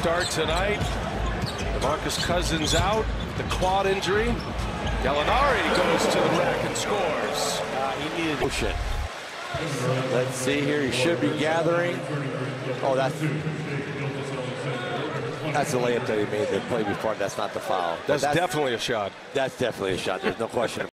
Start tonight. DeMarcus Cousins out with the quad injury. Gallinari goes to the rack and scores. He needed motion. Let's see here. He should be gathering. Oh, that's the layup that he made the play before. That's not the foul. That's definitely a shot. That's definitely a shot. There's no question.